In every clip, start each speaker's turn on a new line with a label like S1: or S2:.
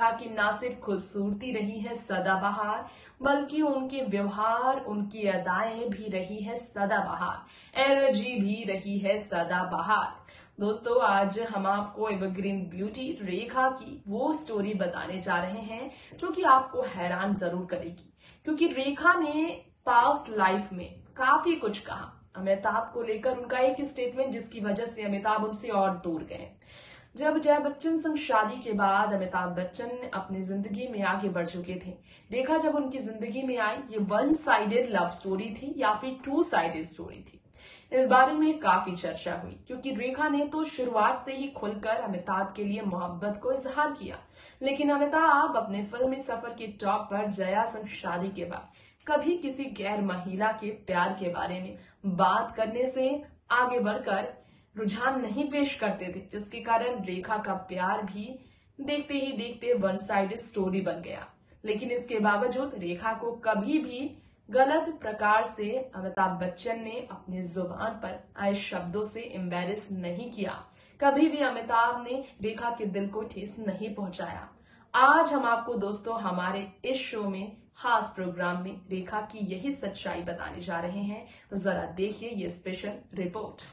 S1: रेखा की ना सिर्फ खूबसूरती रही है सदाबहार, बल्कि उनके व्यवहार, उनकी अदाएं भी रही है सदाबहार, एनर्जी भी रही है सदाबहार। दोस्तों, आज हम आपको एवरग्रीन ब्यूटी रेखा की वो स्टोरी बताने जा रहे हैं जो कि आपको हैरान जरूर करेगी, क्योंकि रेखा ने पास्ट लाइफ में काफी कुछ कहा अमिताभ को लेकर। उनका एक स्टेटमेंट जिसकी वजह से अमिताभ उनसे और दूर गए। जब जया बच्चन संग शादी के बाद अमिताभ बच्चन अपनी जिंदगी में आगे बढ़ चुके थे। रेखा जब उनकी जिंदगी में आई, ये वन साइडेड लव स्टोरी थी या फिर टू साइडेड स्टोरी थी, इस बारे में काफी चर्चा हुई, क्योंकि रेखा ने तो शुरुआत से ही खुलकर अमिताभ के लिए मोहब्बत को इजहार किया। लेकिन अमिताभ अपने फिल्मी सफर के टॉप पर जया संग शादी के बाद कभी किसी गैर महिला के प्यार के बारे में बात करने से आगे बढ़कर रुझान नहीं पेश करते थे, जिसके कारण रेखा का प्यार भी देखते ही देखते वन साइडेड स्टोरी बन गया। लेकिन इसके बावजूद रेखा को कभी भी गलत प्रकार से अमिताभ बच्चन ने अपनी जुबान पर आए शब्दों से एम्बैरेस नहीं किया। कभी भी अमिताभ ने रेखा के दिल को ठेस नहीं पहुंचाया। आज हम आपको दोस्तों हमारे इस शो में, खास प्रोग्राम में रेखा की यही सच्चाई बताने जा रहे हैं, तो जरा देखिए ये स्पेशल रिपोर्ट।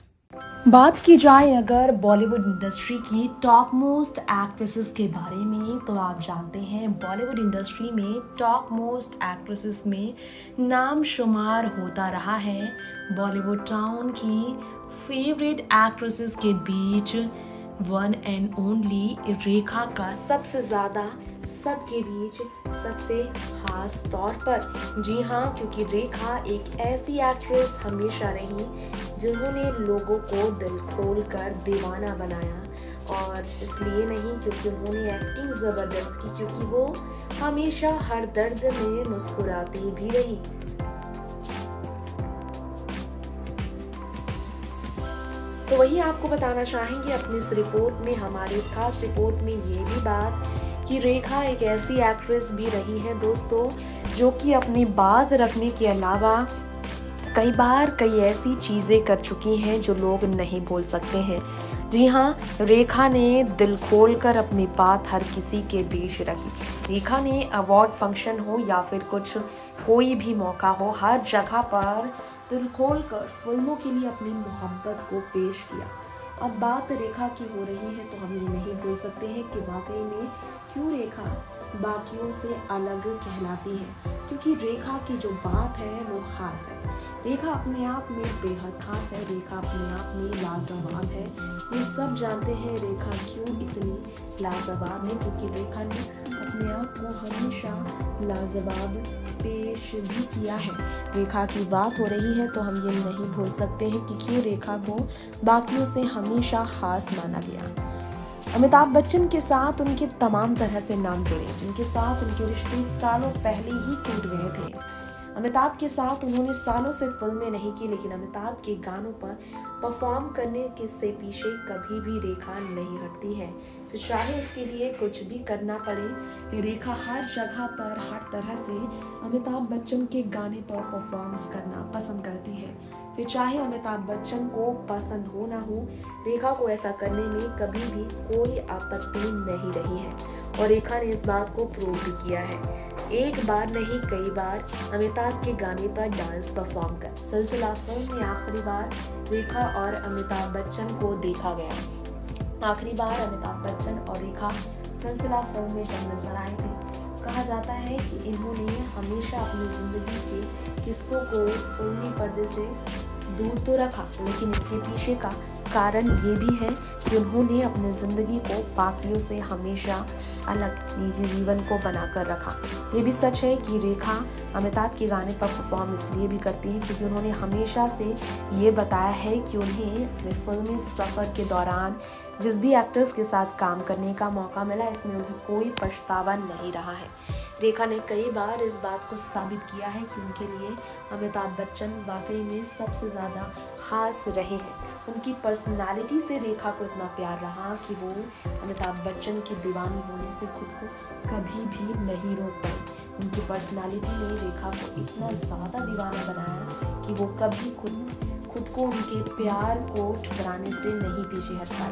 S2: बात की जाए अगर बॉलीवुड इंडस्ट्री की टॉप मोस्ट एक्ट्रेसेस के बारे में, तो आप जानते हैं बॉलीवुड इंडस्ट्री में टॉप मोस्ट एक्ट्रेसेस में नाम शुमार होता रहा है। बॉलीवुड टाउन की फेवरेट एक्ट्रेसेस के बीच वन एंड ओनली रेखा का सबसे ज़्यादा सबके बीच सबसे खास तौर पर। जी हाँ, क्योंकि रेखा एक ऐसी एक्ट्रेस हमेशा रही जिन्होंने लोगों को दिल खोल कर दीवाना बनाया, और इसलिए नहीं क्योंकि उन्होंने एक्टिंग ज़बरदस्त की, क्योंकि वो हमेशा हर दर्द में मुस्कुराती भी रही। तो वही आपको बताना चाहेंगे अपनी इस रिपोर्ट में, हमारे इस खास रिपोर्ट में ये भी बात कि रेखा एक ऐसी एक्ट्रेस भी रही है दोस्तों, जो कि अपनी बात रखने के अलावा कई बार कई ऐसी चीज़ें कर चुकी हैं जो लोग नहीं बोल सकते हैं। जी हाँ, रेखा ने दिल खोलकर अपनी बात हर किसी के बीच रखी। रेखा ने अवार्ड फंक्शन हो या फिर कुछ कोई भी मौका हो, हर जगह पर दिल खोलकर फिल्मों के लिए अपनी मोहब्बत को पेश किया। अब बात रेखा की हो रही है तो हम ये नहीं बोल सकते हैं कि वाकई में क्यों रेखा बाकियों से अलग कहलाती है, क्योंकि रेखा की जो बात है वो खास है। रेखा अपने आप में बेहद खास है, रेखा अपने आप में लाजवाब है। ये सब जानते हैं रेखा क्यों इतनी लाजवाब है, क्योंकि रेखा ने अपने आप को हमेशा लाजवाब पेश भी किया है। रेखा की बात हो रही है तो हम ये नहीं भूल सकते हैं कि क्यों रेखा को बाकियों से हमेशा खास माना गया। अमिताभ बच्चन के साथ उनके तमाम तरह से नाम जुड़े, जिनके साथ उनके रिश्ते सालों पहले ही टूट गए थे। अमिताभ के साथ उन्होंने सालों से फिल्में नहीं की, लेकिन अमिताभ के गानों पर परफॉर्म करने के से पीछे कभी भी रेखा नहीं हटती है। तो चाहे इसके लिए कुछ भी करना पड़े, रेखा हर जगह पर हर तरह से अमिताभ बच्चन के गाने पर परफॉर्मेंस करना पसंद करती है। फिर चाहे अमिताभ बच्चन को पसंद हो ना हो, रेखा को ऐसा करने में कभी भी कोई आपत्ति नहीं रही है, और रेखा ने इस बात को प्रूव भी किया है। एक बार नहीं कई बार अमिताभ के गाने पर डांस परफॉर्म कर सिलसिला फिल्म में आखिरी बार रेखा और अमिताभ बच्चन को देखा गया। आखिरी बार अमिताभ बच्चन और रेखा सिलसिला फिल्म में जब नजर आए थे, कहा जाता है कि इन्होंने हमेशा अपनी जिंदगी के किस्सों को फिल्मी पर्दे से दूर तो रखा, लेकिन इसके पीछे का कारण ये भी है कि उन्होंने अपनी ज़िंदगी को बाकियों से हमेशा अलग निजी जीवन को बनाकर रखा। ये भी सच है कि रेखा अमिताभ के गाने पर परफॉर्म इसलिए भी करती है क्योंकि उन्होंने हमेशा से ये बताया है कि उन्हें अपने फिल्मी सफ़र के दौरान जिस भी एक्टर्स के साथ काम करने का मौका मिला, इसमें उन्हें कोई पछतावा नहीं रहा है। रेखा ने कई बार इस बात को साबित किया है कि उनके लिए अमिताभ बच्चन वाकई में सबसे ज़्यादा खास रहे हैं। उनकी पर्सनालिटी से रेखा को इतना प्यार रहा कि वो अमिताभ बच्चन की दीवानी होने से खुद को कभी भी नहीं रोक पाई। उनकी पर्सनालिटी ने रेखा को इतना ज़्यादा दीवाना बनाया कि वो कभी खुद को उनके प्यार को ठुकराने से नहीं पीछे हट पाई।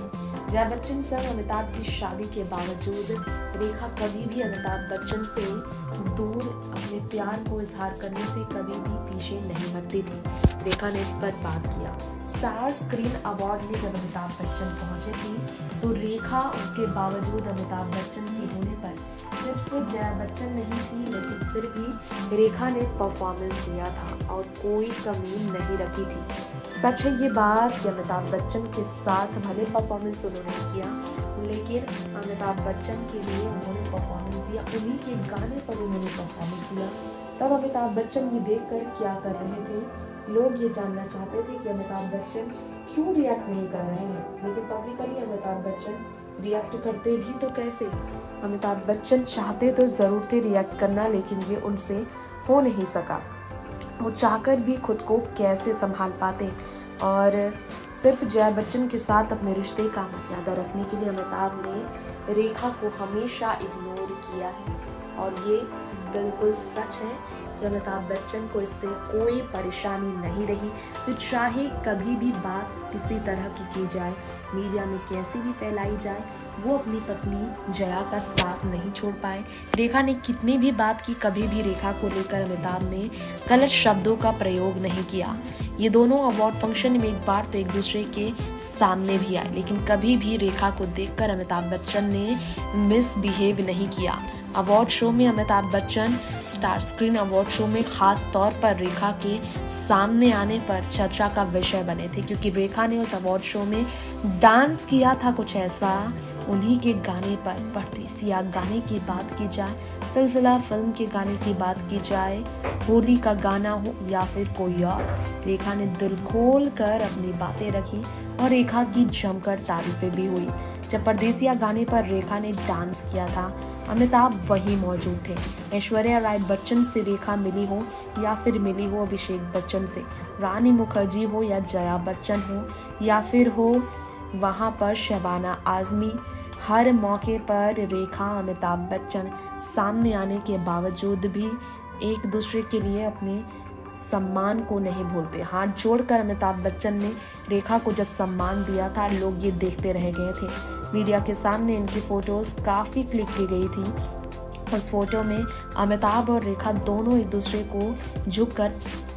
S2: जया बच्चन संग अमिताभ की शादी के बावजूद रेखा कभी भी अमिताभ बच्चन से दूर अपने प्यार को इजहार करने से कभी भी पीछे नहीं हटती थी। रेखा ने इस पर बात किया। स्टार स्क्रीन अवार्ड में जब अमिताभ बच्चन पहुंचे थे तो रेखा उसके बावजूद अमिताभ बच्चन के होने पर सिर्फ जया बच्चन नहीं थी, लेकिन फिर भी रेखा ने परफॉर्मेंस दिया था और कोई कमी नहीं रखी थी। सच है ये बात कि अमिताभ बच्चन के साथ भले परफॉर्मेंस उन्होंने किया, लेकिन अमिताभ बच्चन के लिए उन्होंने परफॉर्मेंस दिया, उन्हीं के गाने पर उन्होंने परफॉर्मेंस दिया। तब अमिताभ बच्चन भी देखकर क्या कर रहे थे, लोग ये जानना चाहते थे कि अमिताभ बच्चन क्यों रिएक्ट नहीं कर रहे हैं, लेकिन पब्लिकली अमिताभ बच्चन रिएक्ट करते भी तो कैसे। अमिताभ बच्चन चाहते तो ज़रूर थे रिएक्ट करना, लेकिन ये उनसे हो नहीं सका। वो चाहकर भी खुद को कैसे संभाल पाते, और सिर्फ जया बच्चन के साथ अपने रिश्ते का मर्यादा रखने के लिए अमिताभ ने रेखा को हमेशा इग्नोर किया है। और ये बिल्कुल सच है कि अमिताभ बच्चन को इससे कोई परेशानी नहीं रही, तो चाहे कभी भी बात किसी तरह की जाए, मीडिया में कैसी भी फैलाई जाए, वो अपनी पत्नी जया का साथ नहीं छोड़ पाए। रेखा ने कितनी भी बात की, कभी भी रेखा को लेकर अमिताभ ने गलत शब्दों का प्रयोग नहीं किया। ये दोनों अवार्ड फंक्शन में एक बार तो एक दूसरे के सामने भी आए, लेकिन कभी भी रेखा को देखकर अमिताभ बच्चन ने मिसबिहेव नहीं किया। अवार्ड शो में Amitabh Bachchan star screen award show में खास तौर पर रेखा के सामने आने पर चर्चा का विषय बने थे, क्योंकि रेखा ने उस अवार्ड शो में डांस किया था कुछ ऐसा उन्हीं के गाने पर। परदेसिया गाने की बात की जाए, सिलसिला फिल्म के गाने की बात की जाए, होली का गाना हो या फिर कोई और, रेखा ने दिल खोल कर अपनी बातें रखी और रेखा की जमकर तारीफें भी हुई। जब परदेसिया गाने पर रेखा ने डांस किया था, अमिताभ वहीं मौजूद थे। ऐश्वर्या राय बच्चन से रेखा मिली हो या फिर मिली हो अभिषेक बच्चन से, रानी मुखर्जी हो या जया बच्चन हो या फिर हो वहाँ पर शबाना आजमी, हर मौके पर रेखा अमिताभ बच्चन सामने आने के बावजूद भी एक दूसरे के लिए अपने सम्मान को नहीं भूलते। हाथ जोड़कर अमिताभ बच्चन ने रेखा को जब सम्मान दिया था, लोग ये देखते रह गए थे। मीडिया के सामने इनकी फोटोज काफ़ी क्लिक की गई थी। उस फोटो में अमिताभ और रेखा दोनों एक दूसरे को झुककर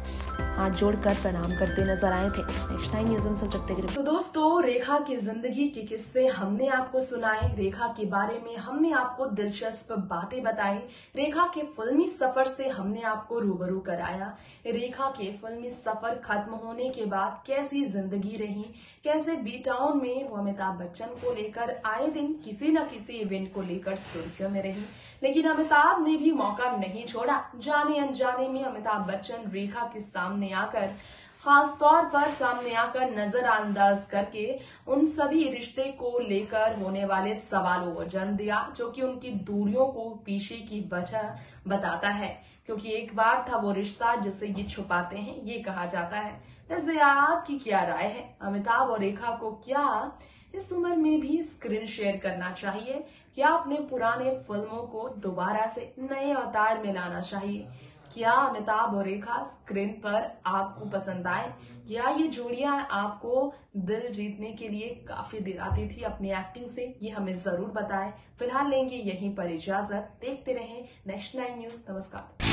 S2: हाथ जोड़कर प्रणाम करते नजर आए थे। नेक्स्ट 9 न्यूज़ से जब तक।
S1: तो दोस्तों, रेखा की जिंदगी के किस्से हमने आपको सुनाए, रेखा के बारे में हमने आपको दिलचस्प बातें बताई, रेखा के फिल्मी सफर से हमने आपको रूबरू कराया। रेखा के फिल्मी सफर खत्म होने के बाद कैसी जिंदगी रही, कैसे बी टाउन में वो अमिताभ बच्चन को लेकर आए दिन किसी न किसी इवेंट को लेकर सुर्खियों में रही, लेकिन अमिताभ ने भी मौका नहीं छोड़ा। जाने अनजाने में अमिताभ बच्चन रेखा के सामने आकर, खास तौर पर सामने आकर नजरअंदाज करके उन सभी रिश्ते को लेकर होने वाले सवालों को जन्म दिया, जो कि उनकी दूरियों को पीछे की वजह बताता है। क्योंकि एक बार था वो रिश्ता जिसे ये छुपाते हैं, ये कहा जाता है। वैसे आपकी क्या राय है? अमिताभ और रेखा को क्या इस उम्र में भी स्क्रीन शेयर करना चाहिए? क्या अपने पुराने फिल्मों को दोबारा से नए अवतार में लाना चाहिए? क्या अमिताभ और रेखा स्क्रीन पर आपको पसंद आए, या ये जोड़ियां आपको दिल जीतने के लिए काफी दिलाती थी अपनी एक्टिंग से? ये हमें जरूर बताएं। फिलहाल लेंगे यहीं पर इजाजत। देखते रहें नेक्स्ट 9 न्यूज़। नमस्कार।